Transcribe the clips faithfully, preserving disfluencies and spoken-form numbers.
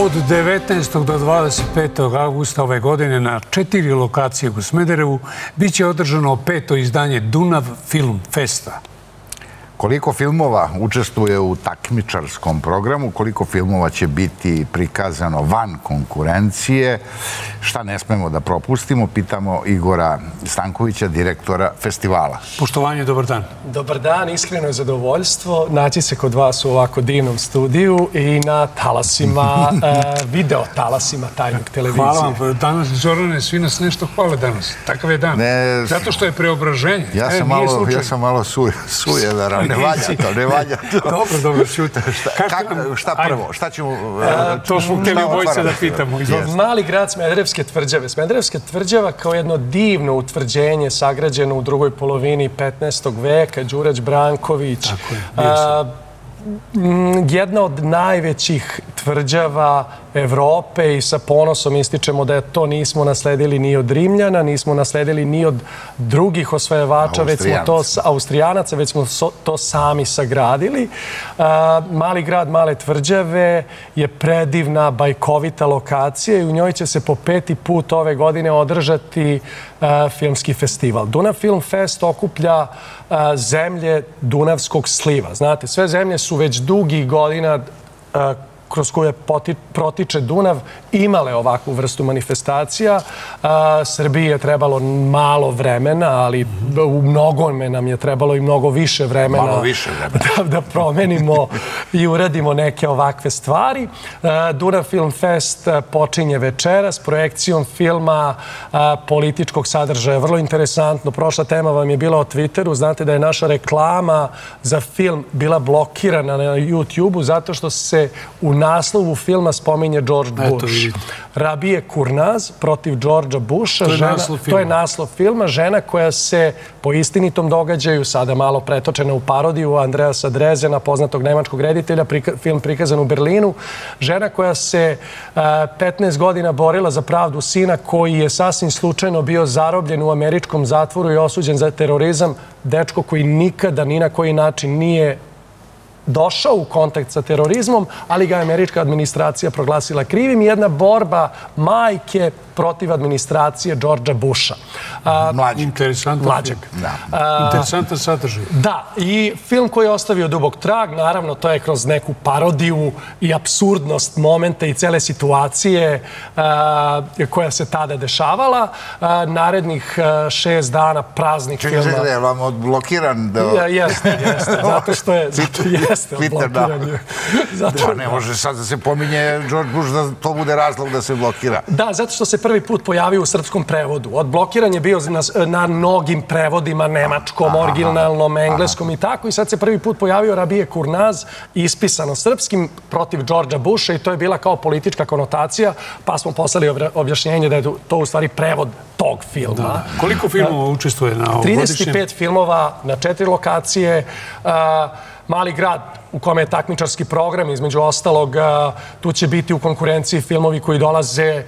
Od devetnaestog do dvadeset petog avgusta ove godine na četiri lokacije u Smederevu biće održano peto izdanje Dunav Film Festa. Koliko filmova učestvuje u takmičarskom programu, koliko filmova će biti prikazano van konkurencije, šta ne smemo da propustimo, pitamo Igora Stankovića, direktora festivala. Poštovanje, dobar dan. Dobar dan, iskreno je zadovoljstvo naći se kod vas u ovako divnom studiju i na talasima, video talasima Tajnog televizije. Hvala vam, danas, Zorane, svi nas nešto hvale danas. Takav je dan. Zato što je preobraženje. Ja sam malo sujeveran. Ne valja to, ne valja to. Dobro, dobro, šuta. Šta prvo? Šta ćemo... To smo htjeli obojice da pitamo. Mali grad Smederevske tvrđave. Smederevska tvrđava kao jedno divno utvrđenje sagrađeno u drugoj polovini petnaestog veka, Đurađ Branković. Jedna od najvećih tvrđava Evrope i sa ponosom ističemo da to nismo nasledili ni od Rimljana, nismo nasledili ni od drugih osvajača, već smo to Austrijanaca, već smo to sami sagradili. Mali grad Male tvrđave je predivna, bajkovita lokacija i u njoj će se po peti put ove godine održati filmski festival. Dunav Film Fest okuplja zemlje Dunavskog sliva. Znate, sve zemlje su već dugih godina kroz koje protiče Dunav, imale ovakvu vrstu manifestacija. Srbiji je trebalo malo vremena, ali u mnogome nam je trebalo i mnogo više vremena da promenimo i uradimo neke ovakve stvari. Dunav Film Fest počinje večeras projekcijom filma političkog sadržaja. Vrlo interesantno. Prošla tema vam je bila o Twitteru. Znate da je naša reklama za film bila blokirana na YouTube-u zato što se u naslovu filma spominje George Bush. Rabije Kurnaz protiv Georgea Busha. To je naslov filma. Žena koja se po istinitom događaju, sada malo pretočena u parodiju Andreasa Drezena, poznatog nemačkog reditelja, film prikazan u Berlinu. Žena koja se petnaest godina borila za pravdu sina koji je sasvim slučajno bio zarobljen u američkom zatvoru i osuđen za terorizam. Dečko koji nikada ni na koji način nije došao u kontakt sa terorizmom, ali ga je američka administracija proglasila krivim i jedna borba majke protiv administracije Georgea Busha. Mlađeg. Interesantan sadržaj. Da, i film koji je ostavio dubok trag, naravno, to je kroz neku parodiju i apsurdnost momenta i cele situacije koja se tada dešavala. Narednih šest dana praznih filma. Čekaj, čekaj, vam odblokiran? Jeste, jeste, zato što je... Jeste, odblokiran je. Ne može sad da se pominje George Bush da to bude razlog da se blokira. Da, zato što se prvi put pojavio u srpskom prevodu. Odblokiran je bio na mnogim prevodima, nemačkom, originalnom, engleskom i tako. I sad se prvi put pojavio Rabije Kurnaz, ispisano srpskim, protiv Georgea Busha i to je bila kao politička konotacija, pa smo poslali objašnjenje da je to u stvari prevod tog filma. Koliko filmova učestvuje na ovogodišnjem? trideset pet filmova na četiri lokacije. Mali grad u kome je takmičarski program, između ostalog, tu će biti u konkurenciji filmovi koji dolaze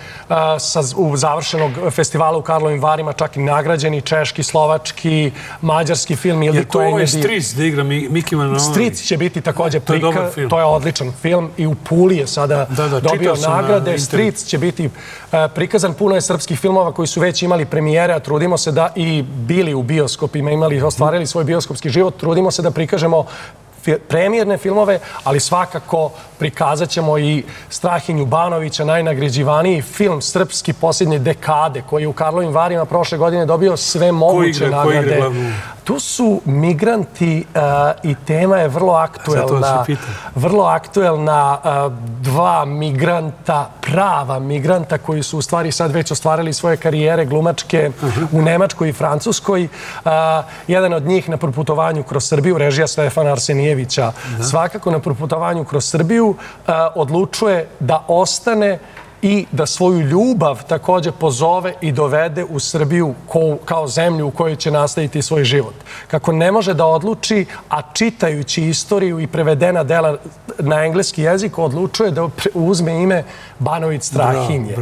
u završenog festivala u Karlovim Varima, čak i nagrađeni, češki, slovački, mađarski film. Je to ovaj Stric da igra Miki Manojlović? Stric će biti također prikaz, to je odličan film i u Puli je sada dobio nagrade. Stric će biti prikazan, puno je srpskih filmova koji su već imali premijere, a trudimo se da i bili u bioskopima, imali, ostvarili svoj bioskopski život, trudimo se da prikažemo premijerne filmove, ali svakako prikazat ćemo i Strahinju Banovića, najnagrađivaniji film srpski posljednje dekade, koji je u Karlovim Varima prošle godine dobio sve moguće nagrade. Tu su migranti i tema je vrlo aktuelna. Vrlo aktuelna, dva migranta, prava migranta koji su u stvari sad već ostvarili svoje karijere glumačke u Nemačkoj i Francuskoj. Jedan od njih na proputovanju kroz Srbiju, režija Stefana Arsenijevića, svakako na proputovanju kroz Srbiju odlučuje da ostane i da svoju ljubav također pozove i dovede u Srbiju kao zemlju u kojoj će nastaviti svoj život. Kako ne može da odluči, a čitajući istoriju i prevedena dela na engleski jezik, odlučuje da uzme ime Banović Strahinje.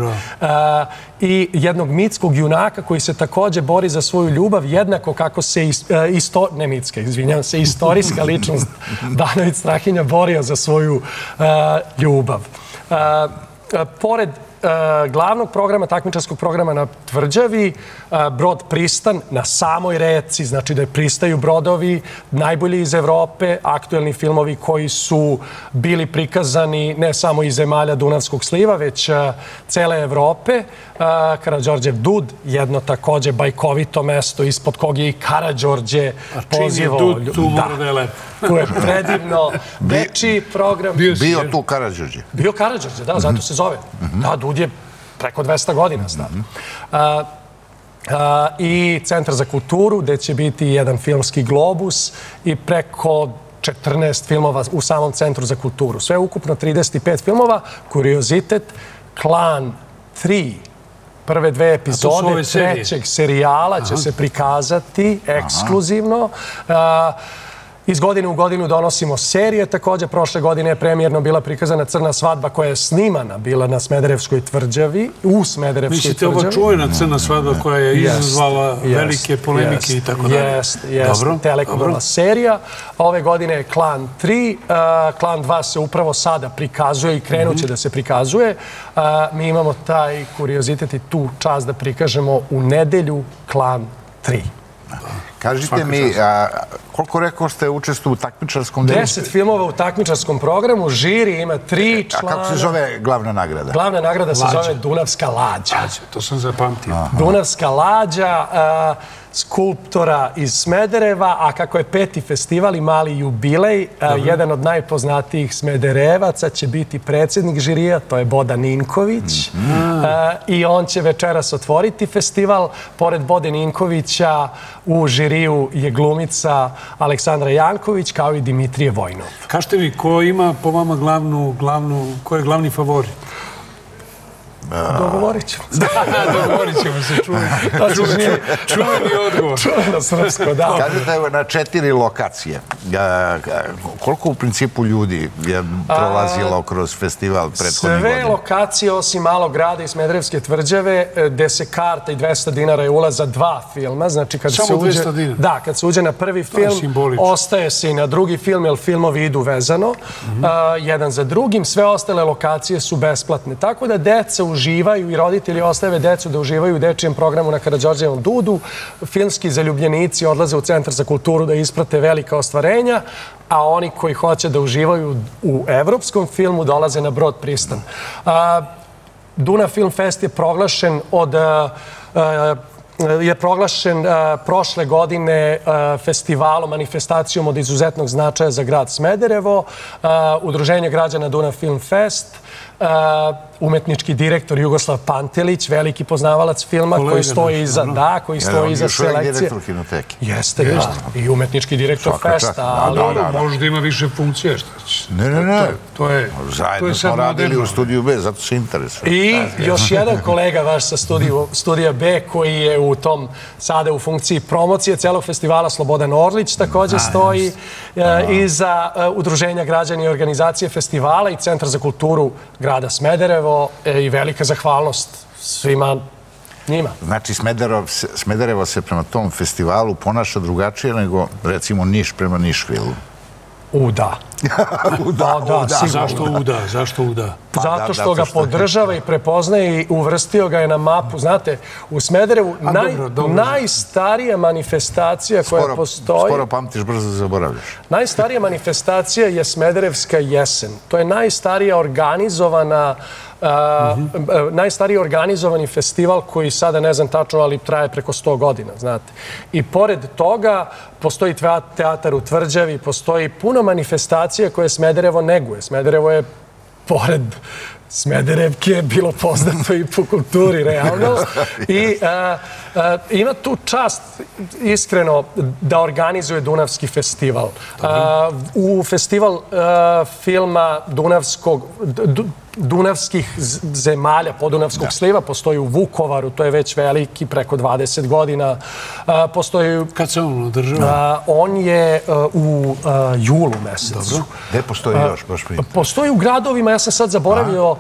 I jednog mitskog junaka koji se također bori za svoju ljubav, jednako kako se, ne mitska, izvinjam se, istorijska ličnost Banović Strahinja borio za svoju ljubav. pored glavnog programa, takmičarskog programa na Tvrđavi, brod Pristan na samoj reci, znači da pristaju brodovi, najbolji iz Evrope, aktuelni filmovi koji su bili prikazani ne samo iz zemalja Dunavskog sliva, već cele Evrope. Karađorđev Dud, jedno takođe bajkovito mesto ispod kog je i Karađorđe pozivao. A čim je Dud, tu mora da je lepo. Tu je predivno, dečiji program. Bio tu Karađorđe. Bio Karađorđe, da, zato se zove. Da, Dud je preko dvesta godina star. I Centar za kulturu, gde će biti jedan filmski globus i preko četrnaest filmova u samom Centru za kulturu. Sve ukupno trideset pet filmova, kuriozitet, Klan tri, prve dve epizode trećeg serijala će se prikazati ekskluzivno. Iz godine u godinu donosimo serije. Također, prošle godine je premijerno bila prikazana Crna svadba koja je snimana bila na Smederevskoj tvrđavi, u Smederevskoj Mislite, tvrđavi. ova čuvena Crna svadba koja je izazvala velike polemike i tako dalje? Jeste, jeste. Telekomova serija. Ove godine je Klan tri. Klan dva se upravo sada prikazuje i krenut će da se prikazuje. Mi imamo taj kuriozitet i tu čast da prikažemo u nedelju Klan tri. Kažite mi, koliko rekao ste učestvuju u takmičarskom delu? Deset filmova u takmičarskom programu, žiri ima tri člana. A kako se zove glavna nagrada? Glavna nagrada se zove Dunavska lađa. To sam zapamtio. Dunavska lađa, skulptora iz Smedereva, a kako je peti festival i mali jubilej, jedan od najpoznatijih Smederevaca će biti predsjednik žirija, to je Boda Ninković. I on će večeras otvoriti festival. Pored Bode Ninkovića u žiriju je glumica Aleksandra Janković, kao i Dimitrije Vojnov. Kažete mi, ko ima po vama glavnu, glavnu, ko je glavni favorit? Dogovorit ćemo se. Dogovorit ćemo se, čuveni odgovor. Čuveno srpsko, da. Kažete, na četiri lokacije. Koliko u principu ljudi je prolazilo kroz festival prethodnih godina? Sve lokacije, osim malog grada i Smederevske tvrđave, gde se karta i dvesta dinara je ulaz za dva filma. Samo dvesta dinara? Da, kad se uđe na prvi film, ostaje se i na drugi film, jer filmovi idu vezano, jedan za drugim. Sve ostale lokacije su besplatne. Tako da deca uživaju i roditelji ostave decu da uživaju u dečijem programu na Karađorđevom Dudu. Filmski zaljubljenici odlaze u Centar za kulturu da isprate velika ostvarenja, a oni koji hoće da uživaju u evropskom filmu dolaze na brod Pristan. Dunav Film Fest je proglašen od je proglašen prošle godine festivalom, manifestacijom od izuzetnog značaja za grad Smederevo. Udruženje građana Dunav Film Fest, umetnički direktor Jugoslav Pantelić, veliki poznavalac filma koji stoji iza, da, koji stoji iza selekcije. Još uvijek direktor Kinoteke. Jeste, jeste. I umetnički direktor festa, ali... Možda ima više funkcije, što će. Ne, ne, ne. Zajedno smo radili u studiju B, zato se interesuje. I još jedan kolega vaš sa studija B, koji je u tom, sada u funkciji promocije celog festivala, Slobodan Orlić, također stoji iza Udruženja građana i organizacije festivala i Centar za kulturu grada Smederevo i velika zahvalnost svima njima. Znači, Smederevo se prema tom festivalu ponaša drugačije nego, recimo, Niš prema Nišvilu. U, da. U, da, u, da. Zašto u, da? Zašto u, da? Zato što ga podržava i prepoznaje i uvrstio ga je na mapu. Znate, u Smederevu najstarija manifestacija koja postoji... Skoro pamtiš, brzo zaboravljaš. Najstarija manifestacija je Smederevska jesen. To je najstarija organizovana najstariji organizovani festival koji sada ne znam tačno, ali traje preko sto godina, znate. I pored toga postoji teatar u Tvrđavi, postoji puno manifestacija koje Smederevo neguje. Smederevo je, pored Smederevke, bilo poznato i po kulturi, realno. I ima tu čast, iskreno, da organizuje Dunavski festival. U festival filma Dunavskog... Dunavskih zemalja, podunavskog sliva, postoji u Vukovaru, to je već veliki, preko dvadeset godina. Postoji... Kad se on održava? On je u julu mesecu. Gde postoji još? Postoji u gradovima, ja sam sad zaboravio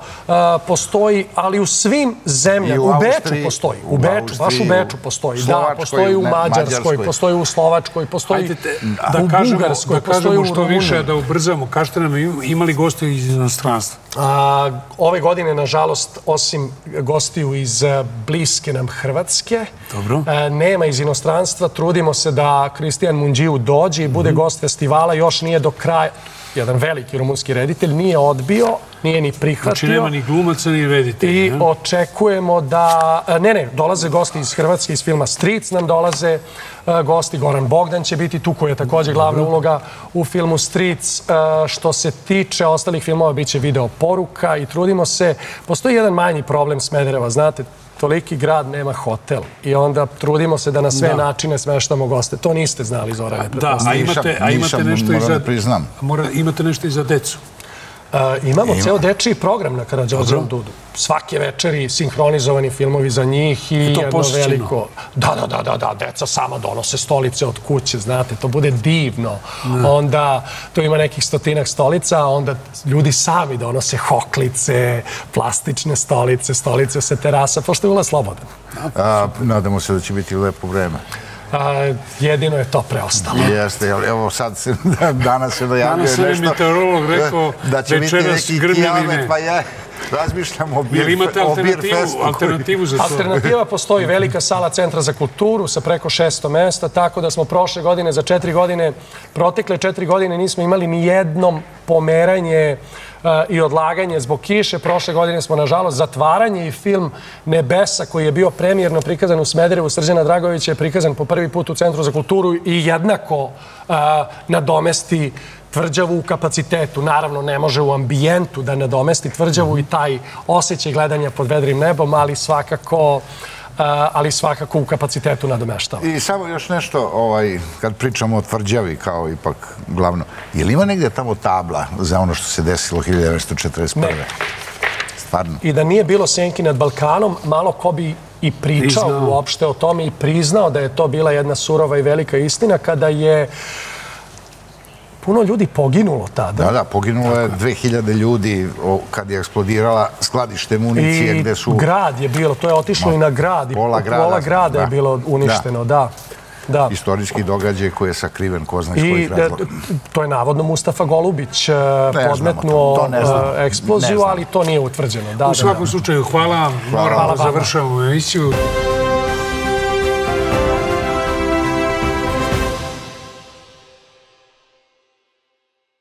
postoji, ali u svim zemljama. U Beču postoji. U Beču, baš u Beču postoji. Da, postoji u Mađarskoj, postoji u Slovačkoj, postoji u Bugarskoj, postoji u Rumuniji. Što više, da ubrzamo. Kažete nam, imali goste iz inostranstva? Ove godine, nažalost, osim gostiju iz bliske nam Hrvatske, nema iz inostranstva. Trudimo se da Kristijan Munđiju dođe i bude gost festivala. Još nije do kraja. Jedan veliki rumunski reditelj nije odbio, nije ni prihvatio. Znači nema ni glumaca, ni reditelja. I očekujemo da... Ne, ne, dolaze gosti iz Hrvatske, iz filma Stric nam dolaze gosti. Goran Bogdan će biti tu, koji je također glavna uloga u filmu Stric. Što se tiče ostalih filmova, bit će video poruka i trudimo se. Postoji jedan manji problem Smedereva, znate, toliki grad nema hotel i onda trudimo se da na sve načine smeštamo goste. To niste znali, Zorane. Da, a imate nešto i za... Imate nešto i za decu? Imamo ceo dečiji program na Karađorđevom Dudu. Svake večeri sinhronizovani filmovi za njih i jedno veliko... Da, da, da, da, deca sama donose stolice od kuće, znate, to bude divno. Onda, to ima nekih stotinak stolica, onda ljudi sami donose hoklice, plastične stolice, stolice sa terasa, pošto je ulaz slobodan. Nadamo se da će biti lepo vreme. Jedino je to preostalo. Jeste, evo sad danas se dojavljuje nešto... Danas je meteorolog rekao večeras grmljivine. Pa ja razmišljam o bir festu. Alternativu za to? Alternativa postoji, velika sala Centra za kulturu sa preko šesto mesta, tako da smo prošle godine, za četiri godine, protekle četiri godine nismo imali ni jednom pomeranje i odlaganje zbog kiše. Prošle godine smo, nažalost, zatvaranje i film Nebesa, koji je bio premijerno prikazan u Smederevu, Srđana Dragovića, je prikazan po prvi put u Centru za kulturu i jednako nadomesti Tvrđavu u kapacitetu. Naravno, ne može u ambijentu da nadomesti Tvrđavu i taj osjećaj gledanja pod vedrim nebom, ali svakako ali svakako u kapacitetu nadomeštava. I samo još nešto, kad pričamo o Tvrđavi kao ipak glavno, je li ima negdje tamo tabla za ono što se desilo hiljadu devetsto četrdeset prve? Ne. Stvarno? I da nije bilo Senki nad Balkanom, malo ko bi i pričao uopšte o tome i priznao da je to bila jedna surova i velika istina, kada je puno ljudi poginulo tada. Da, da, poginulo je dve hiljade ljudi kad je eksplodirala skladište municije gde su... I grad je bilo, to je otišlo i na grad. Pola grada. Pola grada je bilo uništeno, da. Istorijski događaj koji je sakriven, ko zna iz kojih razloga. To je navodno Mustafa Golubić podmetnuo eksploziju, ali to nije utvrđeno. U svakom slučaju, hvala vam. Moramo završavamo emisiju.